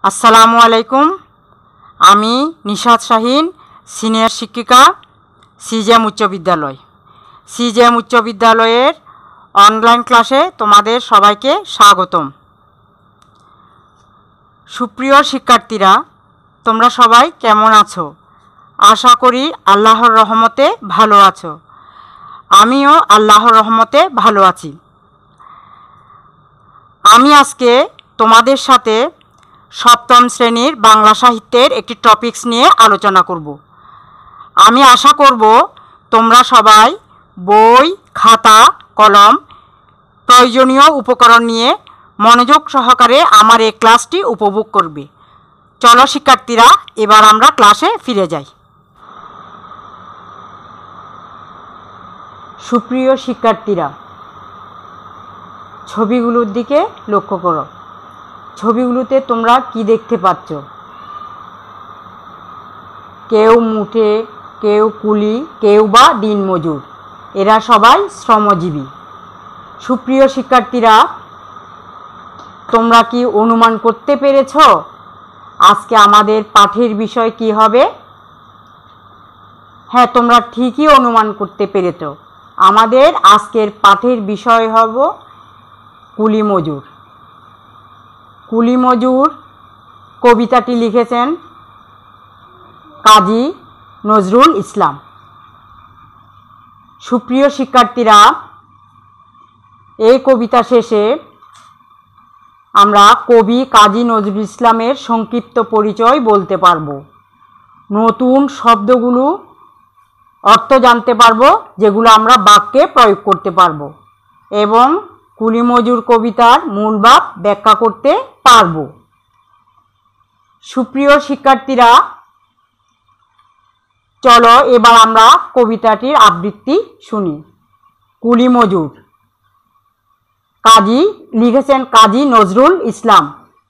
আসসালামু আলাইকুম। আমি নিশাত শাহিন, সিনিয়র শিক্ষিকা, সিজেএম উচ্চ বিদ্যালয়। সিজেএম উচ্চ বিদ্যালয়ের অনলাইন ক্লাসে তোমাদের সবাইকে স্বাগতম। সুপ্রিয় শিক্ষার্থীরা, তোমরা সবাই কেমন আছো? আশা করি আল্লাহর রহমতে ভালো আছো। আমিও আল্লাহর রহমতে ভালো আছি। আমি আজকে তোমাদের সাথে সপ্তম শ্রেণীর বাংলা সাহিত্যের একটি টপিকস নিয়ে আলোচনা করব। আমি আশা করব তোমরা সবাই বই, খাতা, কলম, প্রয়োজনীয় উপকরণ নিয়ে মনোযোগ সহকারে আমার এই ক্লাসটি উপভোগ করবে। চলো শিক্ষার্থীরা, এবার আমরা ক্লাসে ফিরে যাই। সুপ্রিয় শিক্ষার্থীরা, ছবিগুলোর দিকে লক্ষ্য করো। ছবিগুলোতে তোমরা কি দেখতে পাচ্ছ? কেউ মুঠে, কেউ কুলি, কেউ বা দিনমজুর। এরা সবাই শ্রমজীবী। সুপ্রিয় শিক্ষার্থীরা, তোমরা কি অনুমান করতে পেরেছ আজকে আমাদের পাঠের বিষয় কি হবে? হ্যাঁ, তোমরা ঠিকই অনুমান করতে পেরেছ। আমাদের আজকের পাঠের বিষয় হবে কুলি মজুর। কুলি মজুর কবিতাটি লিখেছেন কাজী নজরুল ইসলাম। সুপ্রিয় শিক্ষার্থীরা, এই কবিতা শেষে আমরা কবি কাজী নজরুল ইসলামের সংক্ষিপ্ত পরিচয় বলতে পারবো। নতুন শব্দগুলো অর্থ জানতে পারবো, যেগুলো আমরা বাক্যে প্রয়োগ করতে পারবো, এবং কুলি মজুর কবিতার মূল ভাব ব্যাখ্যা করতে পারব। সুপ্রিয় শিক্ষার্থীরা, চলো এবার আমরা কবিতাটির আবৃত্তি শুনি। কুলি মজুর লিখেছেন কাজী নজরুল ইসলাম।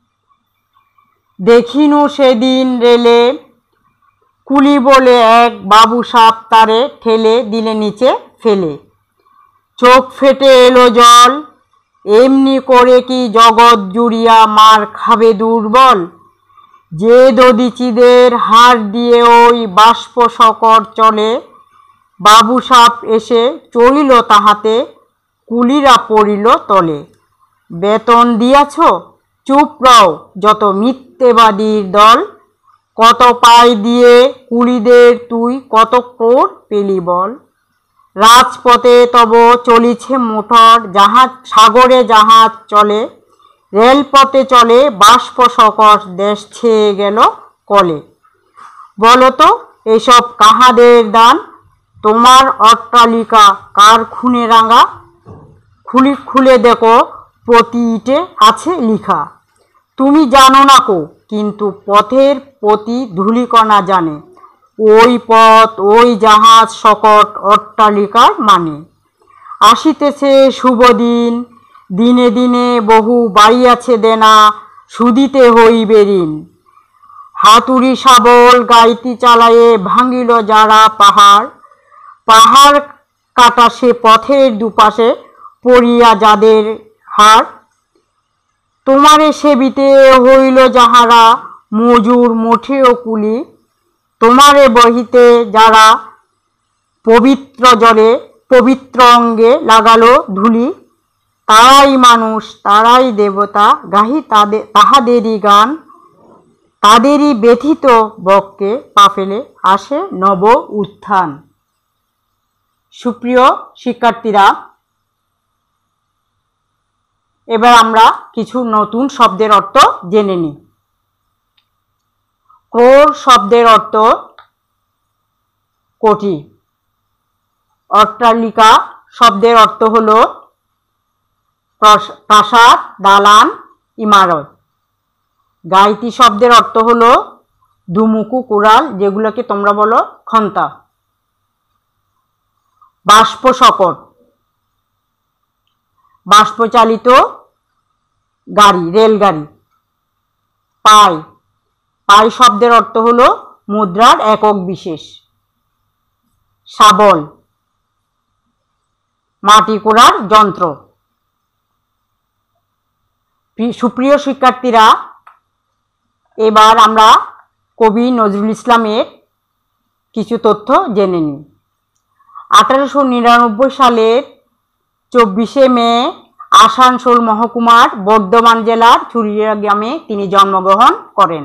দেখিনু সেদিন রেলে কুলি বলে এক বাবু সাপ তারে ঠেলে দিলে নিচে ফেলে। চোখ ফেটে এলো জল, এমনি করে কি জগৎ জুড়িয়া মার খাবে দুর্বল। যে দদিচিদের হাড় দিয়ে ওই বাষ্প শকর চলে, বাবু সাপ এসে চলিল তাহাতে, কুলিরা পড়িল তলে। বেতন দিয়াছ, চুপ রও যত মিথ্যেবাদীর দল। কত পাই দিয়ে কুলিদের তুই কত ক্রোড় পেলি বল। রাজপথে তব চলিছে মোটর, জাহাজ সাগরে জাহাজ চলে। রেলপথে চলে বাষ্প শকর, দেশ ছেয়ে গেল কলে। বলতো এসব কাহাদের দান, তোমার অট্টালিকা কার খুনে রাঙা। খুলে দেখো প্রতি ইটে আছে লিখা। তুমি জানো না কো, কিন্তু পথের প্রতি ধূলিকণা জানে। ওই পথ, ওই জাহাজ, শকট অট্টালিকার মানে। আসিতেছে শুভ দিন, দিনে দিনে বহু বাড়িয়াছে দেনা, সুদিতে হইবে ঋণ। হাতুড়ি শাবল গাইতি চালায়ে ভাঙিল যারা পাহাড়। পাহাড় কাটা সে পথের দুপাশে পড়িয়া যাদের হাড়। তোমারে সেবিতে হইল যাহারা মজুর মোঠেও কুলি। তোমারে বহিতে যারা পবিত্র জলে পবিত্র অঙ্গে লাগালো ধুলি। তারাই মানুষ, তারাই দেবতা, গাহি তাহাদেরই গান। তাদেরই ব্যথিত বক্ষে পা ফেলে আসে নব উত্থান। সুপ্রিয় শিক্ষার্থীরা, এবার আমরা কিছু নতুন শব্দের অর্থ জেনে নিই। ক্রোড় শব্দের অর্থ কোটি। অট্টালিকা শব্দের অর্থ হলো প্রাসাদ, দালান, ইমারত। গাইতি শব্দের অর্থ হলো দুমুখু কুড়াল, যেগুলোকে তোমরা বলো খন্তা। বাষ্প শকট বাষ্পচালিত গাড়ি, রেলগাড়ি। পাই শব্দের অর্থ হলো মুদ্রার একক বিশেষ। শাবল মাটি কোড়ার যন্ত্র। সুপ্রিয় শিক্ষার্থীরা, এবার আমরা কবি নজরুল ইসলামের কিছু তথ্য জেনে নিই। 1899 সালের 24শে মে আসানসোল মহকুমার বর্ধমান জেলার চুরিয়া গ্রামে তিনি জন্মগ্রহণ করেন।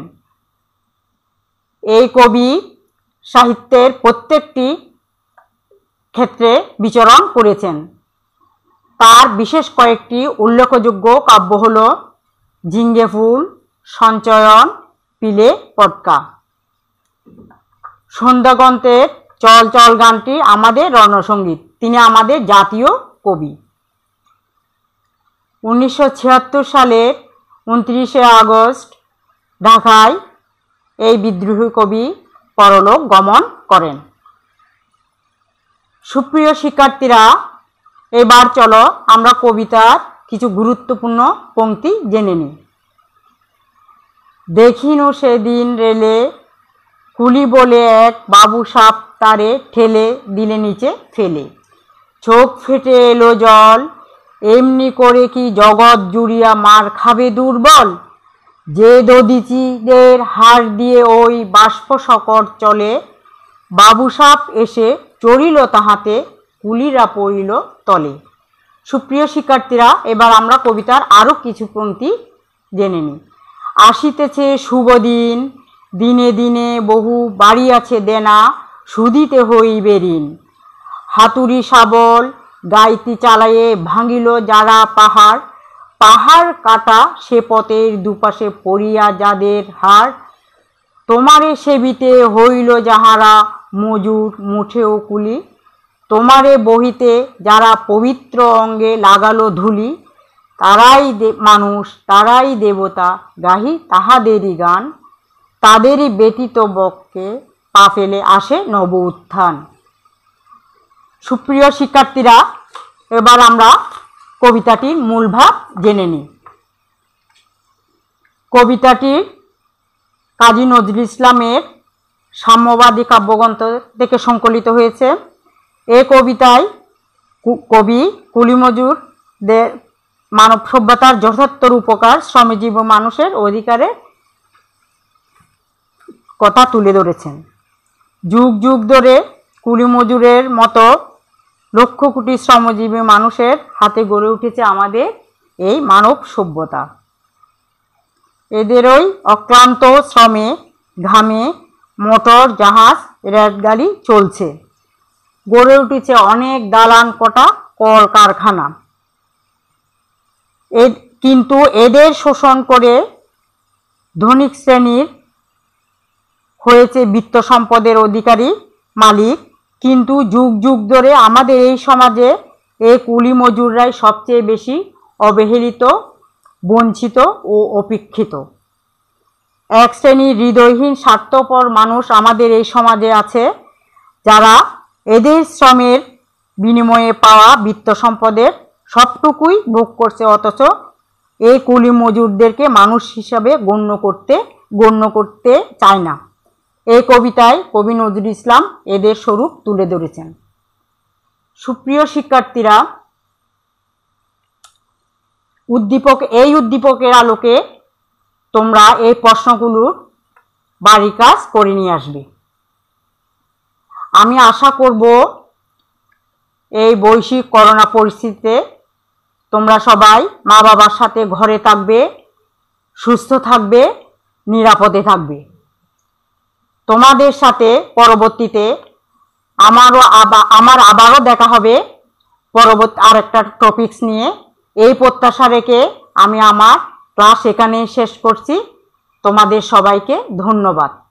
এই কবি সাহিত্যের প্রত্যেকটি ক্ষেত্রে বিচরণ করেছেন। তার বিশেষ কয়েকটি উল্লেখযোগ্য কাব্য হল ঝিঙ্গে ফুল, সঞ্চয়ন, পিলে পটকা। সন্ধ্যাগ্রন্থের চল চল গানটি আমাদের রণসঙ্গীত। তিনি আমাদের জাতীয় কবি। 1976 সালের 29শে আগস্ট ঢাকায় এই বিদ্রোহী কবি পরলোক গমন করেন। সুপ্রিয় শিক্ষার্থীরা, এবার চলো আমরা কবিতার কিছু গুরুত্বপূর্ণ পংক্তি জেনে নিই। দেখিনু সেদিন রেলে কুলি বলে এক বাবু সাপ তারে ঠেলে দিলে নিচে ফেলে, চোখ ফেটে এলো জল, এমনি করে কি জগৎ জুড়িয়া মার খাবে দুর্বল, যে দদিচিদের হার দিয়ে ওই বাষ্প সকট চলে, বাবু সাপ এসে চড়িল তাহাতে, কুলিরা পড়িল তলে। সুপ্রিয় শিক্ষার্থীরা, এবার আমরা কবিতার আরও কিছু পংক্তি জেনে নিই। আসিতেছে শুভ দিন, দিনে দিনে বহু বাড়িয়াছে দেনা, শুধিতে হইবে ঋণ, হাতুড়ি শাবল গাইতি চালায়ে ভাঙিল যারা পাহাড়, পাহাড় কাটা সে পথের দুপাশে পড়িয়া যাদের হার, তোমারে সেবিতে হইল যাহারা মজুর মুঠেও কুলি, তোমারে বহিতে যারা পবিত্র অঙ্গে লাগালো ধুলি, তারাই মানুষ তারাই দেবতা, গাহি তাহাদেরই গান, তাদেরই ব্যতীত বক্ষে পা ফেলে আসে নব উত্থান। সুপ্রিয় শিক্ষার্থীরা, এবার আমরা কবিতাটির মূল ভাব জেনে নিই। কবিতাটি কাজী নজরুল ইসলামের সাম্যবাদী কাব্যগ্রন্থ থেকে সংকলিত হয়েছে। এই কবিতায় কবি কুলি মজুরদের মানব সভ্যতার যথার্থ উপকার, শ্রমজীবী মানুষের অধিকারের কথা তুলে ধরেছেন। যুগ যুগ ধরে কুলি মজুরের মতো লক্ষ কোটি শ্রমজীবী মানুষের হাতে গড়ে উঠেছে আমাদের এই মানব সভ্যতা। এদেরই অক্লান্ত শ্রমে ঘামে মোটর জাহাজ রেলগাড়ি চলছে, গড়ে উঠেছে অনেক দালান কোঠা কল কারখানা। কিন্তু এদের শোষণ করে ধনিক শ্রেণীর হয়েছে বিত্ত সম্পদের অধিকারী মালিক। কিন্তু যুগ যুগ ধরে আমাদের এই সমাজে এই কুলি মজুররাই সবচেয়ে বেশি অবহেলিত, বঞ্চিত ও উপেক্ষিত। এক শ্রেণীর হৃদয়হীন স্বার্থপর মানুষ আমাদের এই সমাজে আছে, যারা এদের শ্রমের বিনিময়ে পাওয়া বিত্ত সম্পদের সবটুকুই ভোগ করছে, অথচ এই কুলি মজুরদেরকে মানুষ হিসাবে গণ্য করতে চায় না। এই কবিতায় কবি নজরুল ইসলাম এদের স্বরূপ তুলে ধরেছেন। সুপ্রিয় শিক্ষার্থীরা, উদ্দীপকের আলোকে তোমরা এই প্রশ্নগুলোর বাড়ি কাজ করে নিয়ে আসবে। আমি আশা করব এই বৈশ্বিক করোনা পরিস্থিতিতে তোমরা সবাই মা বাবার সাথে ঘরে থাকবে, সুস্থ থাকবে, নিরাপদে থাকবে। তোমাদের সাথে পরবর্তীতে আমার আবারও দেখা হবে পরবর্তী আরেকটা টপিকস নিয়ে। এই প্রত্যাশা রেখে আমি আমার ক্লাস এখানেই শেষ করছি। তোমাদের সবাইকে ধন্যবাদ।